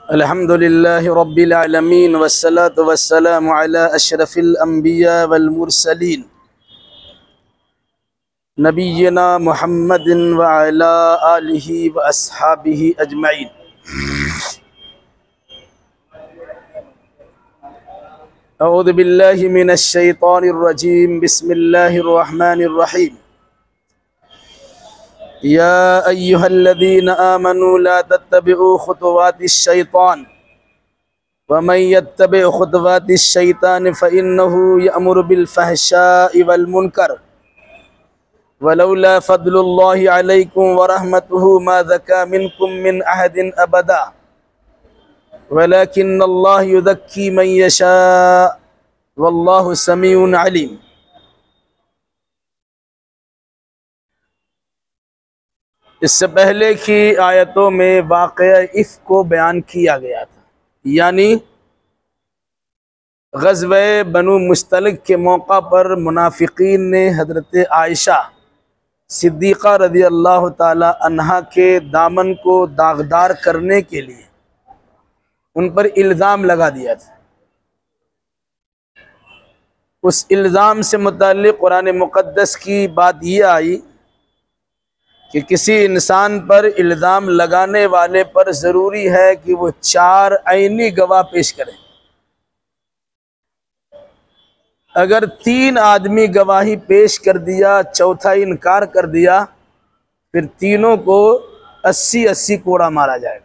अल्हम्दुलिल्लाहि रब्बिल आलमीन वस्सलातु वस्सलामु अला अशरफिल अंबिया वल मुरसलीन नबिय्यिना मुहम्मदिन व अला आलिहि व अस्हाबिहि अजमईन। अऊज़ु बिल्लाहि मिनश शैतानिर रजीम। बिस्मिल्लाहिर रहमानिर रहीम। या अय्युहल्लज़ीना आमनू ला तत्तबिउ खुतुवातिश शैतान वमन यत्तबि खुतुवातिश शैतान फ़इन्नहु यअमुरु बिल फ़हशाइ वल मुनकर वलौला फ़द्लुल्लाहि अलैकुम व रहमतुहु मा ज़का मिनकुम मिन अहदिन अबदा वलाकिन्नल्लाह युज़क्की मन यशा वल्लाहु समीउन अलीम। इससे पहले की आयतों में वाक़या इफ़्क को बयान किया गया था, यानी ग़ज़वे बनु मुस्तलिक के मौका पर मुनाफिकीन ने हज़रत आयशा सिद्दीक़ा रज़ी अल्लाह ताला अन्हा के दामन को दागदार करने के लिए उन पर इल्ज़ाम लगा दिया था। उस इल्ज़ाम से मुताल्लिक़ कुरान मुक़द्दस की बात ये आई कि किसी इंसान पर इल्ज़ाम लगाने वाले पर ज़रूरी है कि वो 4 आईनी गवाह पेश करें। अगर 3 आदमी गवाही पेश कर दिया, चौथा इनकार कर दिया, फिर तीनों को 80-80 कोड़ा मारा जाएगा।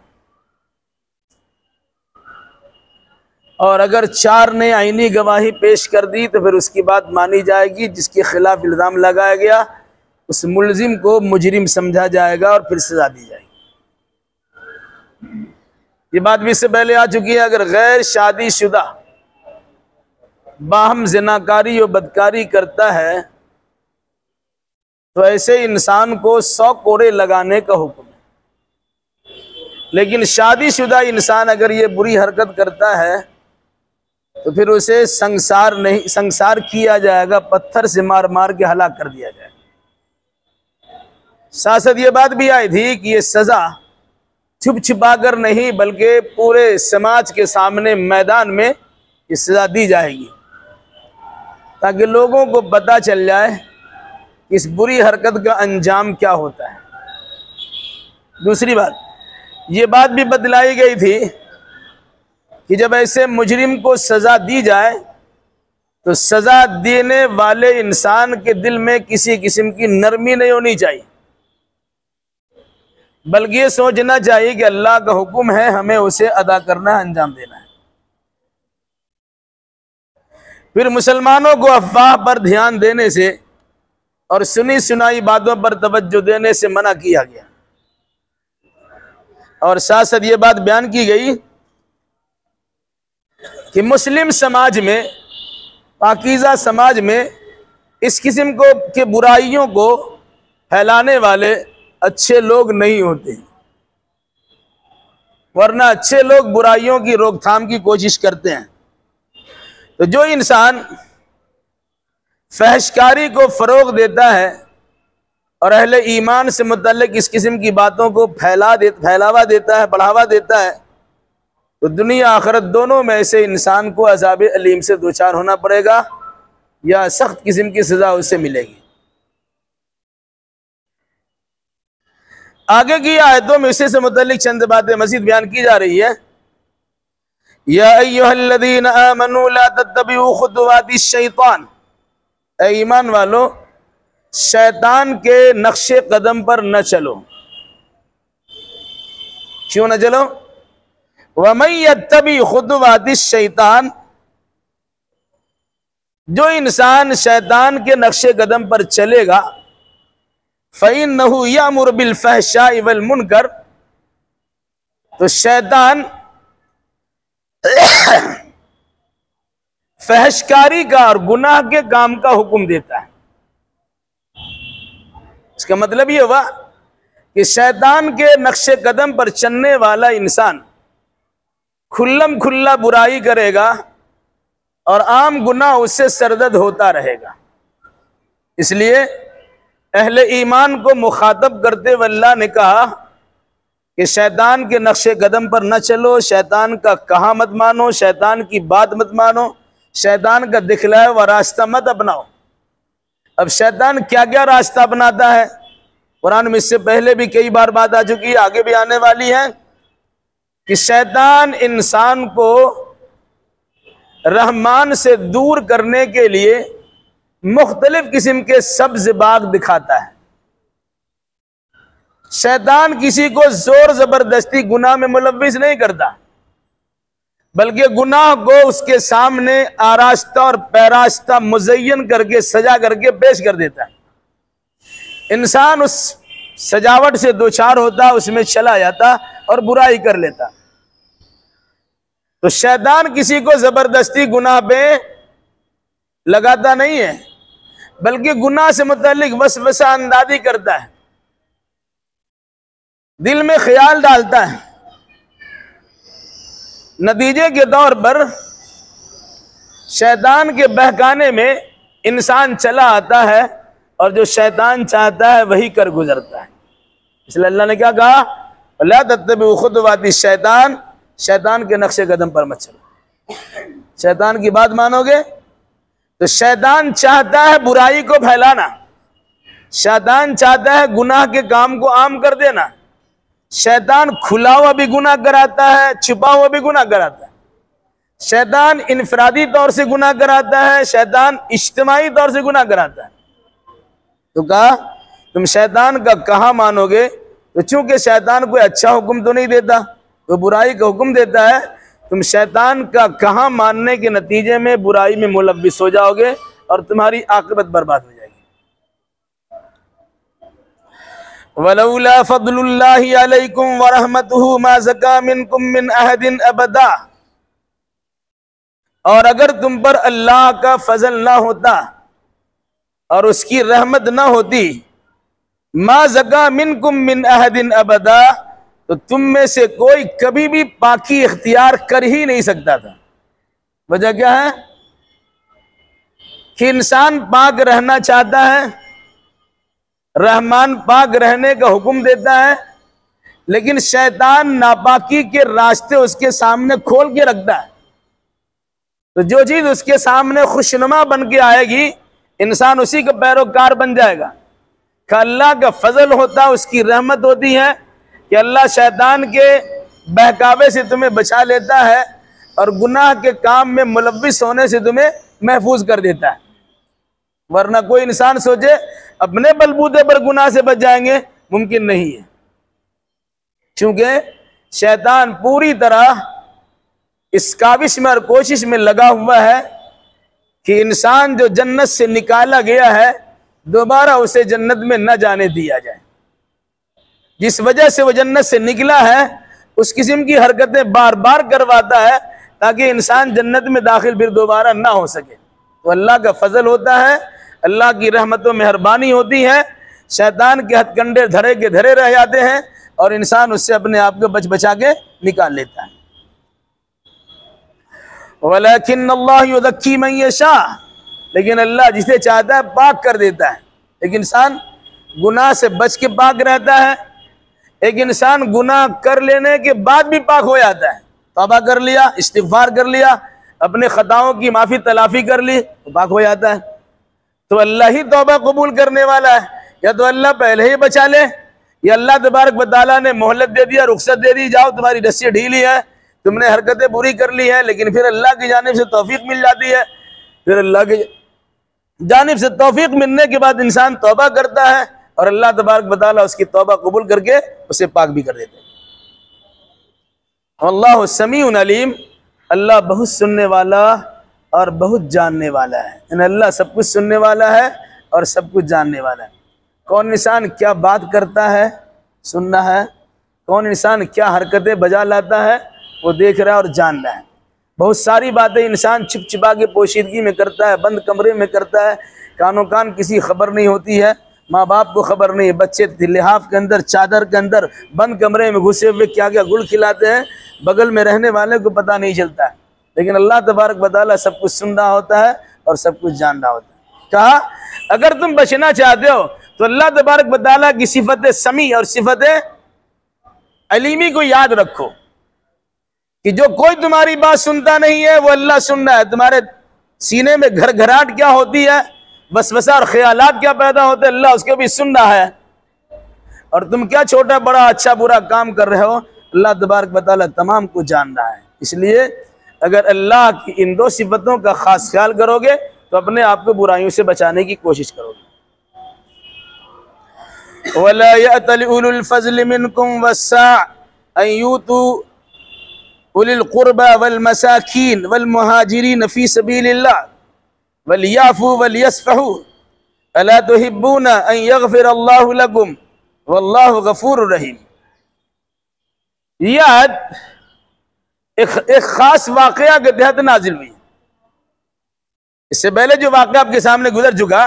और अगर 4 ने आईनी गवाही पेश कर दी तो फिर उसकी बात मानी जाएगी। जिसके खिलाफ इल्ज़ाम लगाया गया उस मुल्जिम को मुजरिम समझा जाएगा और फिर सजा दी जाएगी। ये बात भी इससे पहले आ चुकी है। अगर गैर शादीशुदा बाहम ज़िनाकारी और बदकारी करता है तो ऐसे इंसान को 100 कोड़े लगाने का हुक्म है। लेकिन शादीशुदा इंसान अगर ये बुरी हरकत करता है तो फिर उसे संसार किया जाएगा, पत्थर से मार मार के हलाक कर दिया जाएगा। साथ साथ ये बात भी आई थी कि ये सज़ा छुप छिपा कर नहीं बल्कि पूरे समाज के सामने मैदान में ये सज़ा दी जाएगी, ताकि लोगों को पता चल जाए कि इस बुरी हरकत का अंजाम क्या होता है। दूसरी बात, ये बात भी बतलाई गई थी कि जब ऐसे मुजरिम को सज़ा दी जाए तो सज़ा देने वाले इंसान के दिल में किसी किस्म की नरमी नहीं होनी चाहिए, बल्कि ये सोचना चाहिए कि अल्लाह का हुक्म है, हमें उसे अदा करना है, अंजाम देना है। फिर मुसलमानों को अफवाह पर ध्यान देने से और सुनी सुनाई बातों पर तवज्जो देने से मना किया गया। और साथ साथ ये बात बयान की गई कि मुस्लिम समाज में, पाकीज़ा समाज में इस किस्म के बुराइयों को फैलाने वाले अच्छे लोग नहीं होते, वरना अच्छे लोग बुराइयों की रोकथाम की कोशिश करते हैं। तो जो इंसान फहशकारी को फ़रोग़ देता है और अहले ईमान से मुतल्लिक़ इस किस्म की बातों को फैलावा देता है, बढ़ावा देता है, तो दुनिया आखिरत दोनों में से इंसान को अज़ाब अलीम से दो चार होना पड़ेगा या सख्त किस्म की सज़ा उसे मिलेगी। आगे की आयतों में इसी से मुतल्लिक़ चंद बातें मज़ीद बयान की जा रही है। या अय्युहल्लज़ीना आमनू ला तत्तबिउ खुतुवातिश शैतान, ऐ ईमान वालो शैतान के नक्शे कदम पर न चलो। क्यों न चलो? वमन यत्तबि खुतुवातिश शैतान, जो इंसान शैतान के नक्शे कदम पर चलेगा, फ़इन्नहु यअमुरु बिल फ़हशाइ वल मुनकर, तो शैतान फहशकारी का और गुनाह के काम का हुक्म देता है। इसका मतलब ये हुआ कि शैतान के नक्शे कदम पर चलने वाला इंसान खुल्लम खुल्ला बुराई करेगा और आम गुनाह उससे सरदद होता रहेगा। इसलिए अहले ईमान को मुखातब करते हुए अल्लाह ने कहा कि शैतान के नक्शे कदम पर न चलो, शैतान का कहा मत मानो, शैतान की बात मत मानो, शैतान का दिखलाया हुआ रास्ता मत अपनाओ। अब शैतान क्या क्या रास्ता अपनाता है, कुरान में इससे पहले भी कई बार बात आ चुकी है, आगे भी आने वाली है कि शैतान इंसान को रहमान से दूर करने के लिए मुख्तलिफ किस्म के सब्ज बाग दिखाता है। शैतान किसी को जोर जबरदस्ती गुनाह में मुलव्विस नहीं करता, बल्कि गुनाह को उसके सामने आरास्ता और पैरास्ता मुज़य्यन करके सजा करके पेश कर देता है। इंसान उस सजावट से दो चार होता, उसमें चला जाता और बुराई कर लेता। तो शैतान किसी को जबरदस्ती गुनाह पे लगाता नहीं है, बल्कि गुनाह से मुताल्लिक वसवसा अंदाज़ी करता है, दिल में ख्याल डालता है। नतीजे के तौर पर शैतान के बहकाने में इंसान चला आता है और जो शैतान चाहता है वही कर गुजरता है। इसलिए अल्लाह ने क्या कहा, ला तत्तबिउ खुतवाति शैतान, शैतान के नक्शे कदम पर मत चलो। शैतान की बात मानोगे तो शैतान चाहता है बुराई को फैलाना, शैतान चाहता है गुनाह के काम को आम कर देना। शैतान खुला हुआ भी गुनाह कराता है, छुपा हुआ भी गुनाह कराता है। शैतान इनफरादी तौर से गुनाह कराता है, शैतान इज्तिमाई तौर से गुनाह कराता है। तो कहा तुम शैतान का कहाँ मानोगे, तो चूंकि शैतान कोई अच्छा हुक्म तो नहीं देता, तो बुराई का हुक्म देता है, तुम शैतान का कहाँ मानने के नतीजे में बुराई में मुलव्विस हो जाओगे और तुम्हारी आक़िबत बर्बाद हो जाएगी। वलौला फद्लुल्लाहि अलैकुम व रहमतुहु मा ज़का मिनकुम मिन अहदिन अबदा, और अगर तुम पर अल्लाह का फजल ना होता और उसकी रहमत ना होती, मा ज़का मिनकुम मिन अहदिन अबदा, तो तुम में से कोई कभी भी पाकी इख्तियार कर ही नहीं सकता था। वजह क्या है कि इंसान पाक रहना चाहता है, रहमान पाक रहने का हुक्म देता है, लेकिन शैतान नापाकी के रास्ते उसके सामने खोल के रखता है। तो जो चीज उसके सामने खुशनुमा बन के आएगी, इंसान उसी का पैरोकार बन जाएगा। कि अल्लाह का फजल होता, उसकी रहमत होती है कि अल्लाह शैतान के बहकावे से तुम्हें बचा लेता है और गुनाह के काम में मुलव्विस होने से तुम्हें महफूज कर देता है। वरना कोई इंसान सोचे अपने बलबूते पर गुनाह से बच जाएंगे, मुमकिन नहीं है। क्योंकि शैतान पूरी तरह इस काविश में और कोशिश में लगा हुआ है कि इंसान जो जन्नत से निकाला गया है दोबारा उसे जन्नत में न जाने दिया जाए। जिस वजह से वो जन्नत से निकला है उस किस्म की हरकतें बार बार करवाता है ताकि इंसान जन्नत में दाखिल फिर दोबारा ना हो सके। तो अल्लाह का फजल होता है, अल्लाह की रहमत व मेहरबानी होती है, शैतान के हथकंडे धरे के धरे रह जाते हैं और इंसान उससे अपने आप को बच बचा के निकाल लेता है। वलाकिन्नल्लाह युज़क्की मन यशा, लेकिन अल्लाह जिसे चाहता है पाक कर देता है। एक इंसान गुनाह से बच के पाक रहता है, एक इंसान गुनाह कर लेने के बाद भी पाक हो जाता है। तौबा कर लिया, इस्तिग़फ़ार कर लिया, अपने खताओं की माफ़ी तलाफ़ी कर ली तो पाक हो जाता है। तो अल्लाह ही तौबा कबूल करने वाला है। या तो अल्लाह पहले ही बचा ले, या अल्लाह तबारक व तआला ने मोहलत दे दिया, रुख्सत दे दी, जाओ तुम्हारी रस्सी ढीली है, तुमने हरकतें बुरी कर ली है, लेकिन फिर अल्लाह की जानिब से तौफीक मिल जाती है। फिर अल्लाह की जानिब से तौफीक मिलने के बाद इंसान तौबा करता है और अल्लाह तबारक व तआला उसकी तौबा कबूल करके उसे पाक भी कर देते हैं। अल्लाह समीउन अलीम, अल्लाह बहुत सुनने वाला और बहुत जानने वाला है। अल्लाह सब कुछ सुनने वाला है और सब कुछ जानने वाला है। कौन इंसान क्या बात करता है सुनना है, कौन इंसान क्या हरकतें बजा लाता है वो देख रहा है और जान रहा है। बहुत सारी बातें इंसान छिप छिपा के पोशीदगी में करता है, बंद कमरे में करता है, कानों कान किसी खबर नहीं होती है, माँ बाप को खबर नहीं है, बच्चे लिहाफ के अंदर चादर के अंदर बंद कमरे में घुसे हुए क्या क्या गुल खिलाते हैं, बगल में रहने वाले को पता नहीं चलता है। लेकिन अल्लाह तबारक व तआला सब कुछ सुन रहा होता है और सब कुछ जान रहा होता है। कहा अगर तुम बचना चाहते हो तो अल्लाह तबारक व तआला की सिफत समी और सिफत अलीमी को याद रखो कि जो कोई तुम्हारी बात सुनता नहीं है वो अल्लाह सुन रहा है। तुम्हारे सीने में घर घराट क्या होती है, वसवसा और ख्यालात क्या पैदा होते हैं, अल्लाह उसको भी सुन रहा है। और तुम क्या छोटा बड़ा अच्छा बुरा काम कर रहे हो, अल्लाह तबारक व तआला तमाम को जान रहा है। इसलिए अगर अल्लाह की इन दो सिफतों का खास ख्याल करोगे तो अपने आप को बुराइयों से बचाने की कोशिश करोगे। वला यअतल उलुल फज़्ल मिनकुम वस्सा अन यूतू उलिल कुर्बा वल मसाकीन वल मुहाजिरीन फी सबीलिल्लाह वल याफू वल यस्फहू अला तुहिब्बूना अन यग़फिर अल्लाहु लकुम वल्लाहु गफूरुर रहीम। यह आयत एक खास वाकया के तहत नाजिल हुई। इससे पहले जो वाकया आपके सामने गुजर चुका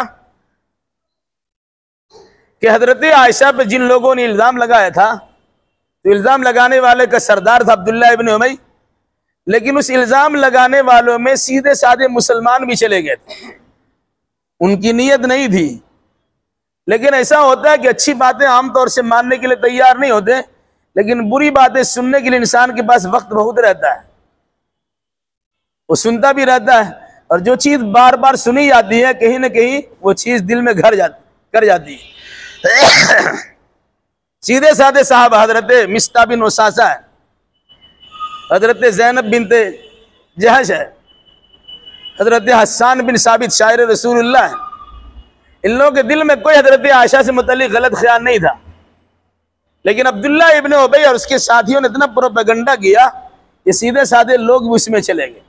कि हजरत आयशा पे जिन लोगों ने इल्जाम लगाया था, तो इल्जाम लगाने वाले का सरदार था अब्दुल्ला इब्न उमई, लेकिन उस इल्जाम लगाने वालों में सीधे साधे मुसलमान भी चले गए थे। उनकी नीयत नहीं थी, लेकिन ऐसा होता है कि अच्छी बातें आमतौर से मानने के लिए तैयार नहीं होते, लेकिन बुरी बातें सुनने के लिए इंसान के पास वक्त बहुत रहता है, वो सुनता भी रहता है। और जो चीज बार बार सुनी जाती है कहीं ना कहीं वो चीज दिल में कर जाती है। सीधे साधे साहब हजरत मिस्ता बिन उसासा है, हजरत ज़ैनब बिनते जहश है, हजरत हस्सान बिन साबित शायर रसूलुल्लाह है। इन लोगों के दिल में कोई हजरत आयशा से मुतल्लिक गलत ख्याल नहीं था, लेकिन अब्दुल्ला इब्न उबई और उसके साथियों ने इतना प्रोपेगेंडा किया कि सीधे साधे लोग भी उसमें चले गए।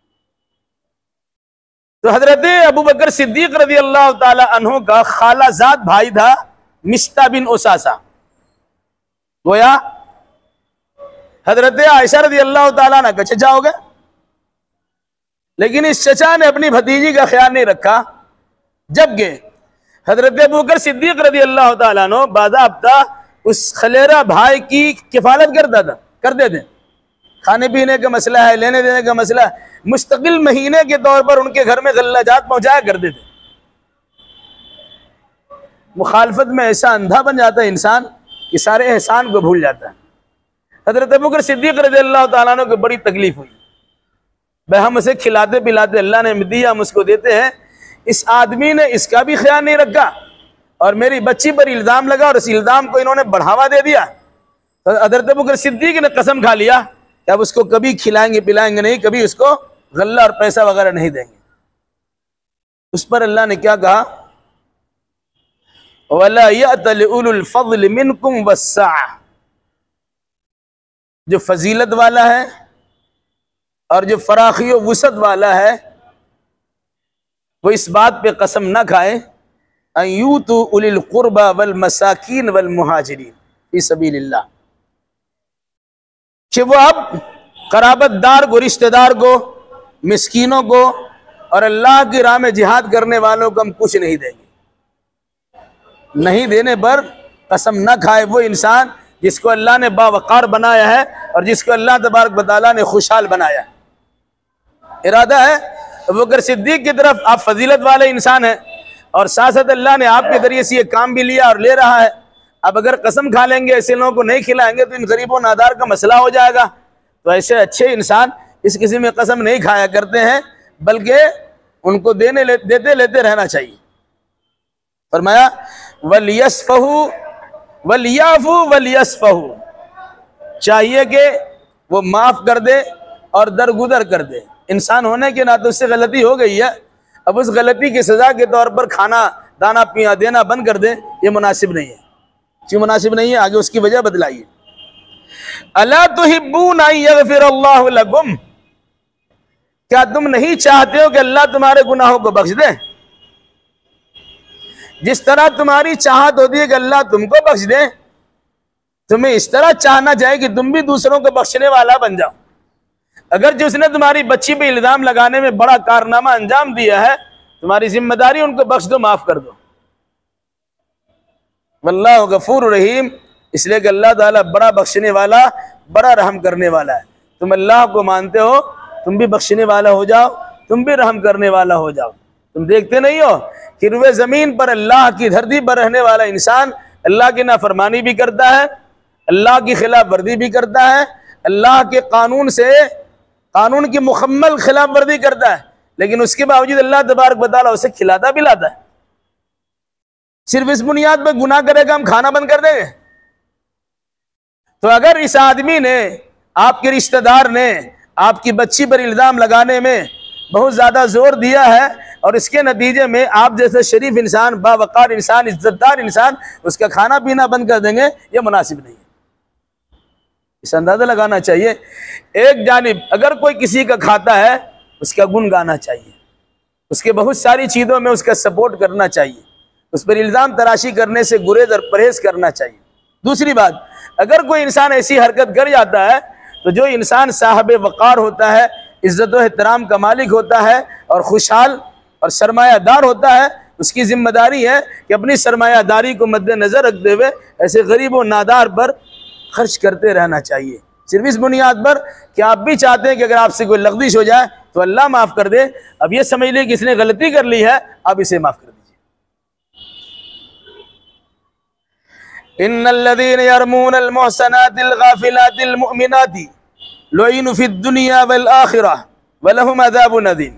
तो हजरत अबू बकर सिद्दीक रज़ी अल्लाह ताला अन्हु का खालाजाद भाई था मिस्ता बिन उसासा, गोया हजरत आयशा रज़ी अल्लाह ताला अन्हा का चचा हो गया। लेकिन इस चचा ने अपनी भतीजी का ख्याल नहीं रखा, जबकि हजरत अबू बकर सिद्दीक रज़ी अल्लाह ताला अन्हु बाज़ाब्ता उस खलेरा भाई की किफालत करते थे। खाने पीने का मसला है, लेने देने का मसला है, मुस्तकिल महीने के तौर पर उनके घर में गल्लाजात पहुंचाया करते थे। मुखालफत में ऐसा अंधा बन जाता है इंसान कि सारे एहसान को भूल जाता है। हजरत अबू बकर सिद्दीक रज़ियल्लाहु ताला अन्हु को बड़ी तकलीफ हुई, भाई हम उसे खिलाते पिलाते अल्लाह ने दिया, हम उसको देते हैं, इस आदमी ने इसका भी ख्याल नहीं रखा और मेरी बच्ची पर इल्जाम लगा और इस इल्जाम को इन्होंने बढ़ावा दे दिया। तो हजरत अबू बकर सिद्दीक ने कसम खा लिया कि अब उसको कभी खिलाएंगे पिलाएंगे नहीं, कभी उसको गल्ला और पैसा वगैरह नहीं देंगे। उस पर अल्लाह ने क्या कहा, वला यअतल उलुल फज़्ल मिनकुम वस्सा, जो फजीलत वाला है और जो फराखी व वुसअत वाला है वो इस बात पे कसम ना खाए अन यूतू उलिल कुर्बा वल मसाकीन वल मुहाजिरीन फी सबीलिल्लाह, कि वो अब कराबतदार को, रिश्तेदार को, मिस्कीनों को और अल्लाह की राह में जिहाद करने वालों को हम कुछ नहीं देंगे। नहीं देने पर कसम न खाए वो इंसान जिसको अल्लाह ने बावकार बनाया है और जिसको अल्लाह तबारक व तआला ने खुशहाल बनाया है। इरादा है अबू बकर सिद्दीक की तरफ आप फजीलत वाले इंसान हैं और साथ साथ अल्लाह ने आपके जरिए से ये काम भी लिया और ले रहा है। अब अगर कसम खा लेंगे, ऐसे लोगों को नहीं खिलाएंगे तो इन गरीबों नादार का मसला हो जाएगा। तो ऐसे अच्छे इंसान इस किसी में कसम नहीं खाया करते हैं, बल्कि उनको देते लेते रहना चाहिए। फरमाया वलियस्फहू वलियाफू वलियस्फहू, चाहिए कि वो माफ कर दे और दरगुदर कर दे। इंसान होने के नाते उससे गलती हो गई है, अब उस गलती की सजा के तौर पर खाना दाना पिया देना बंद कर दे, ये मुनासिब नहीं है। क्यों मुनासिब नहीं है, आगे उसकी वजह बतलाइए। अला तुहिब्बूना अन यग़फिरल्लाहु लकुम, क्या तुम नहीं चाहते हो कि अल्लाह तुम्हारे गुनाहों को बख्श दे? जिस तरह तुम्हारी चाहत होती है कि अल्लाह तुमको बख्श दे, तुम्हें इस तरह चाहना चाहिए कि तुम भी दूसरों को बख्शने वाला बन जाओ। अगर जिसने तुम्हारी बच्ची पे इल्जाम लगाने में बड़ा कारनामा अंजाम दिया है, तुम्हारी जिम्मेदारी उनको बख्श दो, माफ कर दो। वल्लाहु गफूर रहीम, इसलिए कि अल्लाह ताला बड़ा बख्शने वाला, बड़ा रहम करने वाला है। तुम अल्लाह को मानते हो, तुम भी बख्शने वाला हो जाओ, तुम भी रहम करने वाला हो जाओ। तुम देखते नहीं हो कि रुए ज़मीन पर अल्लाह की धरती पर रहने वाला इंसान अल्लाह की नाफरमानी भी करता है अल्लाह की खिलाफ वर्जी भी करता है, अल्लाह के कानून की मुकम्मल खिलाफ वर्जी करता है, लेकिन उसके बावजूद अल्लाह तबारक व तआला उसे खिलाता पिलाता है। सिर्फ इस बुनियाद पर गुनाह करेगा हम खाना बंद कर देंगे? तो अगर इस आदमी ने, आपके रिश्तेदार ने आपकी बच्ची पर इल्जाम लगाने में बहुत ज्यादा जोर दिया है और इसके नतीजे में आप जैसे शरीफ इंसान, बावकार इंसान, इज्जतदार इंसान उसका खाना पीना बंद कर देंगे, यह मुनासिब नहीं है। इस अंदाजा लगाना चाहिए। एक जानिब अगर कोई किसी का खाता है उसका गुण गाना चाहिए, उसके बहुत सारी चीज़ों में उसका सपोर्ट करना चाहिए, उस पर इल्ज़ाम तराशी करने से गुरेज और परहेज करना चाहिए। दूसरी बात, अगर कोई इंसान ऐसी हरकत कर जाता है तो जो इंसान साहब वक़ार होता है, इज़्ज़त व एहतराम का मालिक होता है और खुशहाल और सरमायादार होता है, उसकी जिम्मेदारी है कि अपनी सरमायादारी को मद्देनज़र रखते हुए ऐसे गरीब व नादार पर खर्च करते रहना चाहिए। सिर्फ इस बुनियाद पर कि आप भी चाहते हैं कि अगर आपसे कोई लग़ज़िश हो जाए तो अल्लाह माफ़ कर दे, अब ये समझ लीजिए कि इसने गलती कर ली है, आप इसे माफ़ कर दीजिए। इन्नल्लज़ीना यरमूनल मुहसनातिल गाफिलातिल मुमिनाति लुइनु फिद दुनिया वल आखिरह व लहुम अज़ाबुन अज़ीम।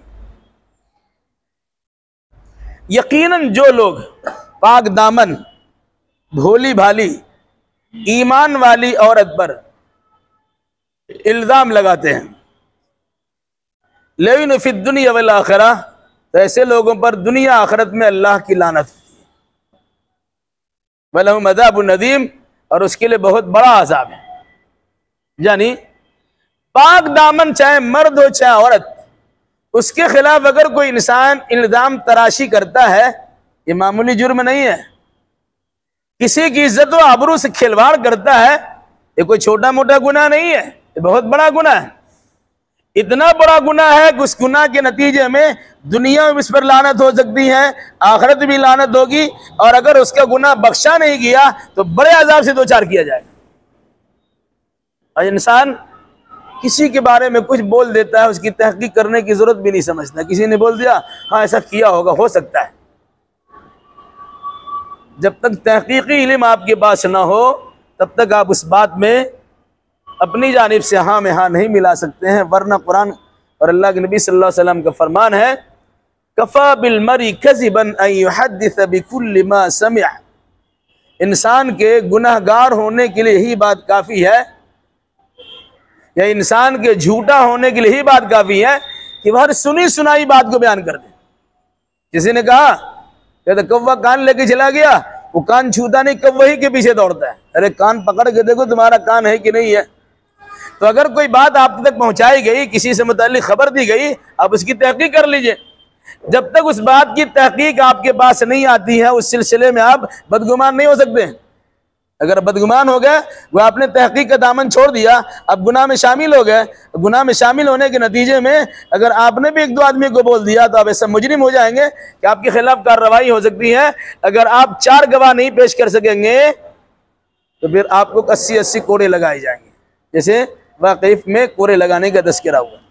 यकीनन जो लोग पाक दामन, भोली भाली, ईमान वाली औरत पर इल्ज़ाम लगाते हैं, लुइनु फिद दुनिया वल आखिरह, तो ऐसे लोगों पर दुनिया आखिरत में अल्लाह की लानत होती है। व लहुम अज़ाबुन अज़ीम, और उसके लिए बहुत बड़ा अज़ाब है। यानी पाक दामन चाहे मर्द हो चाहे औरत, उसके खिलाफ अगर कोई इंसान इल्ज़ाम तराशी करता है, ये मामूली जुर्म नहीं है। किसी की इज्जत व आबरू से खिलवाड़ करता है, ये कोई छोटा मोटा गुनाह नहीं है, ये बहुत बड़ा गुनाह है। इतना बड़ा गुनाह है कि उस गुनाह के नतीजे में दुनिया में इस पर लानत हो सकती है, आखिरत भी लानत होगी, और अगर उसका गुनाह बख्शा नहीं किया तो बड़े अजाब से दो चार किया जाएगा। और इंसान किसी के बारे में कुछ बोल देता है, उसकी तहकीक करने की जरूरत भी नहीं समझता। किसी ने बोल दिया, हाँ ऐसा किया होगा, हो सकता है। जब तक तहकीकी इल्म आपके पास ना हो तब तक आप उस बात में अपनी जानिब से हाँ में हाँ नहीं मिला सकते हैं, वरना कुरान और अल्लाह के नबी सल्लल्लाहु अलैहि वसल्लम का फरमान है, कफ़ा बिल मरी कज़िबन अन युहद्दिस बिकुल्लि मा समिअ। इंसान के गुनहगार होने के लिए ही बात काफ़ी है, या इंसान के झूठा होने के लिए ही बात काफ़ी है कि वह हर सुनी सुनाई बात को बयान कर दे। किसी ने कहा कहते कौवा कान लेके चला गया, वो कान छूता नहीं, कौवा ही के पीछे दौड़ता है। अरे कान पकड़ के देखो तुम्हारा कान है कि नहीं है। तो अगर कोई बात आप तक पहुंचाई गई, किसी से मुताल्लिक खबर दी गई, आप उसकी तहकीक कर लीजिए। जब तक उस बात की तहकीक आपके पास नहीं आती है, उस सिलसिले में आप बदगुमान नहीं हो सकते। अगर बदगुमान हो गए, वो आपने तहकीक का दामन छोड़ दिया, अब गुनाह में शामिल हो गए। गुनाह में शामिल होने के नतीजे में अगर आपने भी एक दो आदमी को बोल दिया तो आप ऐसा मुजरिम हो जाएंगे कि आपके खिलाफ कार्रवाई हो सकती है। अगर आप 4 गवाह नहीं पेश कर सकेंगे तो फिर आपको 80-80 कोड़े लगाए जाएंगे, जैसे वाक़ईफ में कोड़े लगाने का तज़किरा हुआ।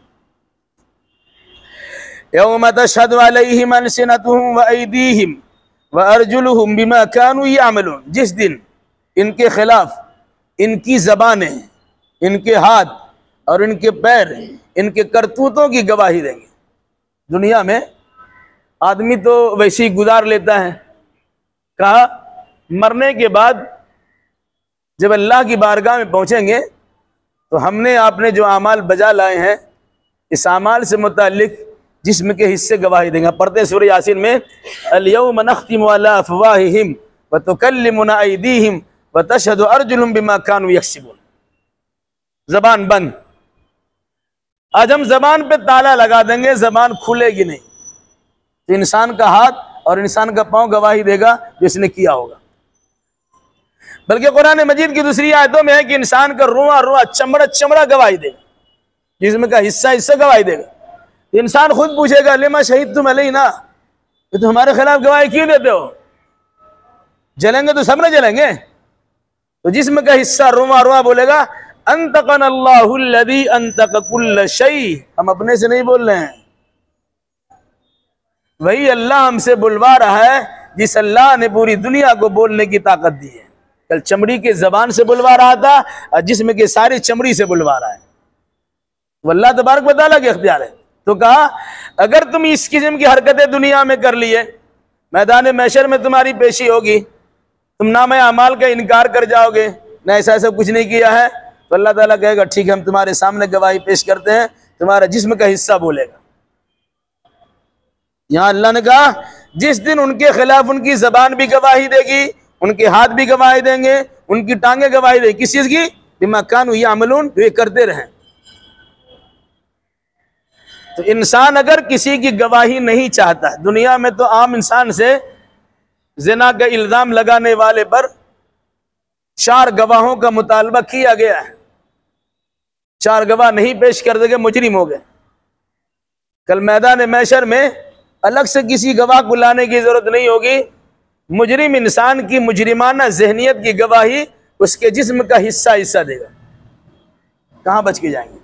यौम तशहदु अलैहिम अलसिनतुहुम व अयदीहिम व अर्जुलुहुम बिमा कानू यअमलून। जिस दिन इनके खिलाफ इनकी ज़बानें, इनके हाथ और इनके पैर इनके करतूतों की गवाही देंगे। दुनिया में आदमी तो वैसे ही गुजार लेता है, कहा मरने के बाद जब अल्लाह की बारगाह में पहुंचेंगे तो हमने आपने जो आमाल बजा लाए हैं, इस आमाल से मुताल्लिक जिस्म के हिस्से गवाही देंगे। पढ़ते सूरह यासीन में, अल-यौम नख्तिमु अला अफ़वाहिहिम व तुकल्लिमुना अयदीहिम व तशहदु अर्जुलुहुम बिमा कानू यक्सिबून। जबान बंद, आज हम जबान पे ताला लगा देंगे, जबान खुलेगी नहीं। तो इंसान का हाथ और इंसान का पांव गवाही देगा जो इसने किया होगा। बल्कि कुरान मजीद की दूसरी आयतों में है कि इंसान का रुआ रुआ, चमड़ा चमड़ा गवाही देगा, जिस्म का हिस्सा हिस्सा गवाही देगा। इंसान खुद पूछेगा, लिमा शहीद तुम अलैना, तो हमारे खिलाफ गवाही क्यों देते हो? जलेंगे तो सब न जलेंगे। तो जिस्म का हिस्सा रुआ रुआ बोलेगा, अंतकन अल्लाहुल्लज़ी अंतक कुल्ल शै। हम अपने से नहीं बोल रहे हैं, वही अल्लाह हमसे बुलवा रहा है जिस अल्लाह ने पूरी दुनिया को बोलने की ताकत दी है। कल चमड़ी के जबान से बुलवा रहा था और जिस्म के सारी चमड़ी से बुलवा रहा है। वो अल्लाह तबारक व तआला के इख्तियार है। तो कहा अगर तुम इस किस्म की हरकतें दुनिया में कर लिए, मैदान महशर में तुम्हारी पेशी होगी, तुम नामे अमाल का इनकार कर जाओगे, न ऐसा ऐसा कुछ नहीं किया है, तो अल्लाह ताला कहेगा ठीक है हम तुम्हारे सामने गवाही पेश करते हैं, तुम्हारा जिस्म का हिस्सा बोलेगा। यहां अल्लाह ने कहा जिस दिन उनके खिलाफ उनकी जबान भी गवाही देगी, उनके हाथ भी गवाही देंगे, उनकी टांगे गवाही देगी। किस चीज की? बिमा कानू यामलून, तो ये करते रहें। तो इंसान अगर किसी की गवाही नहीं चाहता, दुनिया में तो आम इंसान से जिना का इल्जाम लगाने वाले पर 4 गवाहों का मुतालबा किया गया है। 4 गवाह नहीं पेश कर देंगे, मुजरिम हो गए। कल मैदान महशर में अलग से किसी गवाह को लाने की जरूरत नहीं होगी। मुजरिम इंसान की मुजरिमाना जहनियत की गवाही उसके जिस्म का हिस्सा देगा। कहां बच के जाएंगे?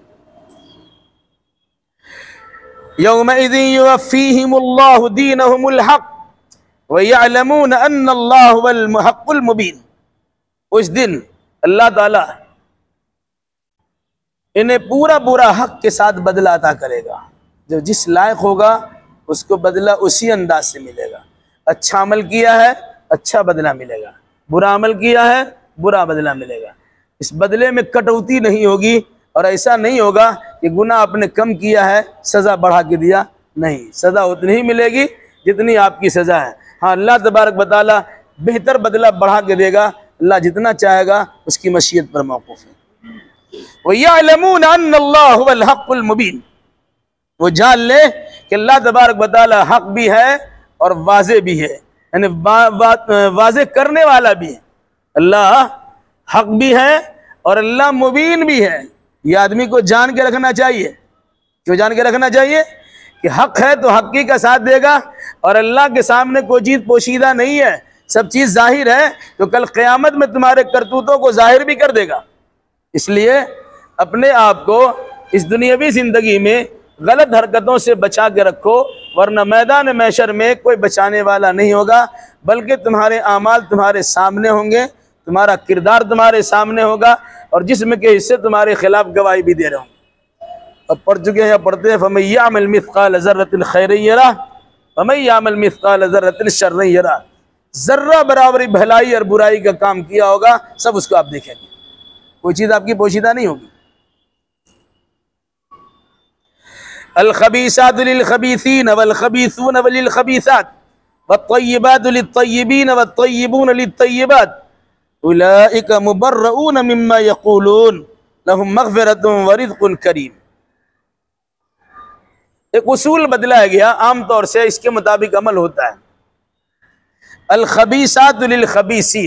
यौमइज़िन युवफ़्फ़ीहिमुल्लाहु दीनहुमुल हक़ व यअलमून अन्नल्लाह हुवल हक़्क़ुल मुबीन। उस दिन अल्लाह ताला इन्हें पूरा पूरा हक के साथ बदला अता करेगा। जो जिस लायक होगा उसको बदला उसी अंदाज से मिलेगा। अच्छा अमल किया है अच्छा बदला मिलेगा, बुरा अमल किया है बुरा बदला मिलेगा। इस बदले में कटौती नहीं होगी और ऐसा नहीं होगा कि गुनाह आपने कम किया है सज़ा बढ़ा के दिया, नहीं, सज़ा उतनी ही मिलेगी जितनी आपकी सज़ा है। हाँ, अल्लाह तबारक व तआला बेहतर बदला बढ़ा के देगा, अल्लाह जितना चाहेगा उसकी मशीयत पर मौकूफ़ है। वयअलमून अन्नल्लाह हुवल हक़्क़ुल मुबीन, वो जान ले कि अल्लाह तबारक व तआला हक भी है और वाज़े भी है, यानी वाज़े करने वाला भी है। अल्लाह हक भी है और अल्लाह मुबीन भी है। ये आदमी को जान के रखना चाहिए। क्यों जान के रखना चाहिए? कि हक है तो हक ही का साथ देगा और अल्लाह के सामने कोई चीज़ पोशीदा नहीं है, सब चीज़ जाहिर है, तो कल क़यामत में तुम्हारे करतूतों को जाहिर भी कर देगा। इसलिए अपने आप को इस दुनियावी ज़िंदगी में गलत हरकतों से बचा के रखो, वरना मैदान महशर में कोई बचाने वाला नहीं होगा, बल्कि तुम्हारे आमाल तुम्हारे सामने होंगे, तुम्हारा किरदार तुम्हारे सामने होगा और जिस्म के हिस्से तुम्हारे खिलाफ गवाही भी दे रहे होंगे। अब पढ़ चुके हैं या पढ़ते हैं, फमन यअमल मिस्क़ाल ज़र्रतिन खैरन यरह वमन यअमल मिस्क़ाल ज़र्रतिन शर्रन यरह। जर्रा बराबरी भलाई और बुराई का काम किया होगा, सब उसको आप देखेंगे, कोई चीज़ आपकी पोशीदा नहीं होगी। अल खबीसातु लिल खबीसीन वल खबीसून लिल खबीसात वत्तय्यिबातु लित तय्यिबीन वत्तय्यिबून लित तय्यिबात उलाइका मुबर्रऊन मिम्मा यक़ूलून लहुम मग़फ़िरतुन व रिज़्क़ुन करीम। एक उसूल बदलाया गया, आमतौर से इसके मुताबिक अमल होता है। अल खबीसातु लिल खबीसीन,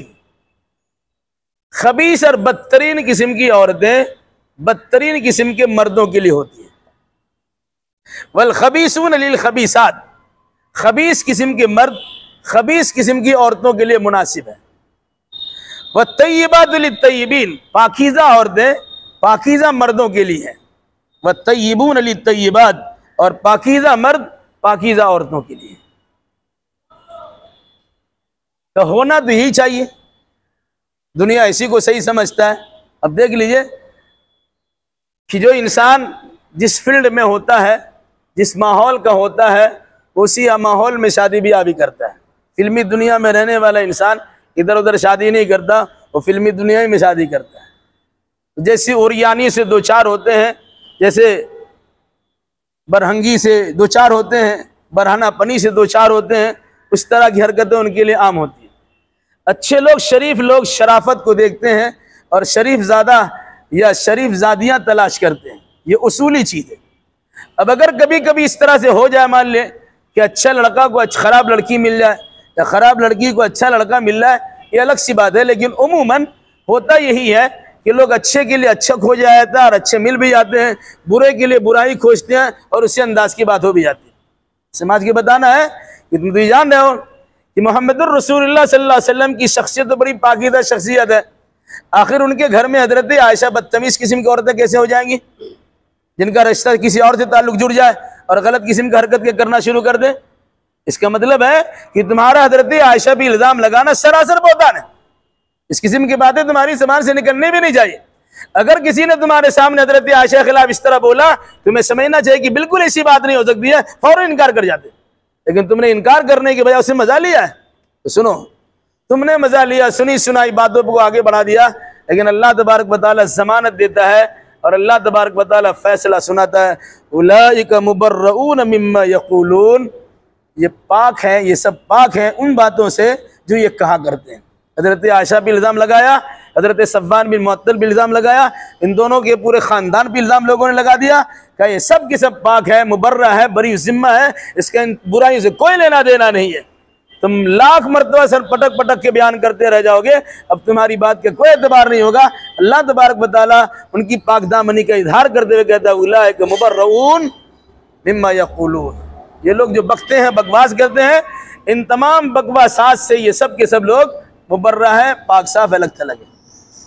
खबीस और बदतरीन किस्म की औरतें बदतरीन किस्म के मर्दों के लिए होती है। वल खबीसून लिल खबीसात, खबीस किस्म के मर्द खबीस किस्म की औरतों के लिए मुनासिब है। वह तय्यिबात लित तय्यिबीन, पाकीज़ा औरतें पाकीज़ा मर्दों के लिए है। वह तय्यिबून लित तय्यिबात, और पाकीज़ा मर्द पाकीज़ा औरतों के लिए। तो होना तो यही चाहिए, दुनिया इसी को सही समझता है। अब देख लीजिए कि जो इंसान जिस फील्ड में होता है, जिस माहौल का होता है, उसी माहौल में शादी ब्याह भी करता है। फिल्मी दुनिया में रहने वाला इंसान इधर उधर शादी नहीं करता, वो फिल्मी दुनिया ही में शादी करता है। जैसे उरियानी से 2 4 होते हैं, जैसे बरहंगी से 2 4 होते हैं, बरहना पनी से 2 4 होते हैं, उस तरह की हरकतें उनके लिए आम होती हैं। अच्छे लोग शरीफ लोग शराफत को देखते हैं और शरीफ ज़ादा या शरीफ ज़ादियाँ तलाश करते हैं, ये उसूली चीज़ है। अब अगर कभी कभी इस तरह से हो जाए, मान ले कि अच्छा लड़का को खराब लड़की मिल जाए या खराब लड़की को अच्छा लड़का मिल जाए, ये अलग सी बात है, लेकिन उमूमन होता यही है कि लोग अच्छे के लिए अच्छा खोज जाता है और अच्छे मिल भी जाते हैं, बुरे के लिए बुराई खोजते हैं और उसी अंदाज की बात हो भी जाती है। समाज के बताना है कि तुम तो ये जान रहे हो कि मोहम्मदुर रसूलुल्लाह सल्लल्लाहु अलैहि वसल्लम की शख्सियत तो बड़ी पाकीज़ा शख्सियत है, आखिर उनके घर में हजरत आयशा बदतमीज़ किस्म की औरतें कैसे हो जाएंगी, जिनका रिश्ता किसी और से ताल्लुक जुड़ जाए और गलत किस्म की हरकत के करना शुरू कर दे। इसका मतलब है कि तुम्हारा हजरत आयशा भी इल्ज़ाम लगाना सरासर बहतान है। इस किस्म की बातें तुम्हारी ज़बान से निकलनी भी नहीं चाहिए। अगर किसी ने तुम्हारे सामने हजरत आयशा के खिलाफ इस तरह बोला, तुम्हें समझना चाहिए कि बिल्कुल ऐसी बात नहीं हो सकती है, फौरन इनकार कर जाते। लेकिन तुमने इनकार करने की बजाय उससे मजा लिया है। तो सुनो, तुमने मजा लिया, सुनी सुनाई बातों को आगे बढ़ा दिया, लेकिन अल्लाह तबारक व तआला जमानत देता है और अल्लाह तबारक व तआला फैसला सुनाता है। उलाइका मुबर्रऊन मिम्मा यक़ूलून, ये पाक हैं, ये सब पाक हैं उन बातों से जो ये कहा करते हैं। हजरत आयशा भी इल्ज़ाम लगाया, हजरत सफ़वान बिन मुअत्तल भी इल्ज़ाम लगाया, इन दोनों के पूरे ख़ानदान पर इल्ज़ाम लोगों ने लगा दिया कि ये सब के सब पाक है, मुबर्रा है, बरी ज़िम्मा है, इसके इन बुराइयों से कोई लेना देना नहीं है। तुम लाख मरतबा सर पटक पटक के बयान करते रह जाओगे, अब तुम्हारी बात का कोई एतबार नहीं होगा। अल्लाह तबारक व तआला उनकी पाकदामनी का इजहार करते हुए कहता है उलाइका मुबर्रऊन मिम्मा यक़ूलून, ये लोग जो बकते हैं, बकवास करते हैं, इन तमाम बकवासात से ये सब के सब लोग मुबर्रा है, पाक साफ अलग थलग है।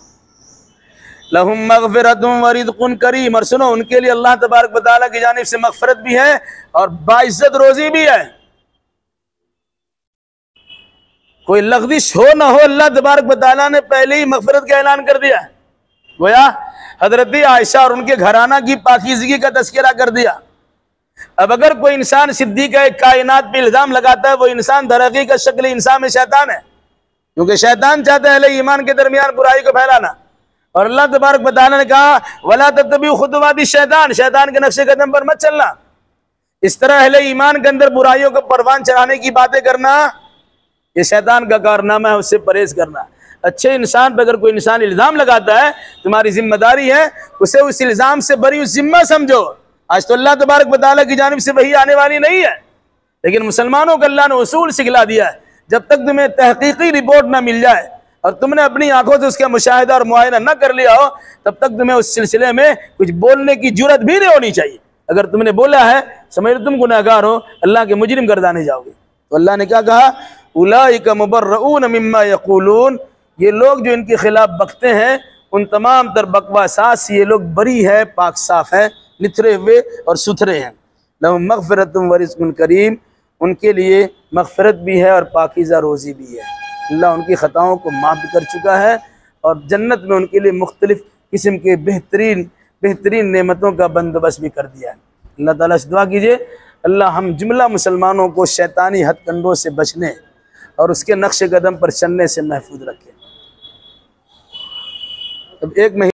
लहुम मग़फ़िरतुन व रिज़्क़ुन करीम, और सुनो उनके लिए अल्लाह तबारक व तआला की जानिब से मग़फ़िरत भी है और बाइज़्ज़त रोज़ी भी है। कोई लग़ज़िश हो ना हो, अल्लाह तबारक व तआला ने पहले ही मग़फ़िरत का ऐलान कर दिया। गोया हज़रत आयशा और उनके घराना की पाकीज़गी का तज़किरा कर दिया। अब अगर कोई इंसान सिद्दीक़ा कायनात पे इल्ज़ाम लगाता है, वो इंसान दरअक़ी का शक्ल इंसान में शैतान है, क्योंकि शैतान चाहता है अहले ईमान के दरमियान बुराई को फैलाना। और अल्लाह तबारक व तआला ने कहा वला तत्तबिउ खुतवाति शैतान, शैतान के नक्शे कदम पर मत चलना। इस तरह अहले ईमान के अंदर बुराइयों को परवान चढ़ाने की बातें करना, ये शैतान का कारनामा है, उससे परहेज करना। अच्छे इंसान पर अगर कोई इंसान इल्ज़ाम लगाता है, तुम्हारी जिम्मेदारी है उसे उस इल्ज़ाम से बरी जिम्मा समझो। आज तो अल्लाह तबारक व तआला की जानिब से वही आने वाली नहीं है, लेकिन मुसलमानों को अल्लाह ने उसूल सिखला दिया है। जब तक तुम्हें तहकीकी रिपोर्ट ना मिल जाए और तुमने अपनी आंखों से उसका मुशाहिदा और मुआयना न कर लिया हो, तब तक तुम्हें उस सिलसिले में कुछ बोलने की जुर्रत भी नहीं होनी चाहिए। अगर तुमने बोला है, समझ लो तुम गुनहगार हो, अल्लाह के मुजरिम गर्दाने जाओगे। तो अल्लाह ने क्या कहा, उलाइका मुबर्रऊन मिम्मा यक़ूलून, ये लोग जो इनके खिलाफ बकते हैं उन तमाम तर बकवासात से ये लोग बरी है, पाक साफ है, निथरे हुए और सुथरे हैं। लहुम मग़फ़िरतुन व रिज़्क़ुन करीम, उनके लिए मग़फ़िरत भी है और पाकीज़ा रोज़ी भी है। अल्लाह उनकी ख़ताओं को माफ़ कर चुका है और जन्नत में उनके लिए मुख्तलिफ़ किस्म के बेहतरीन नेमतों का बंदोबस्त भी कर दिया है। अल्लाह ताला से दुआ कीजिए अल्लाह हम जुमला मुसलमानों को शैतानी हथकंडों से बचने और उसके नक्श कदम पर चलने से महफूज रखे। अब एक महीने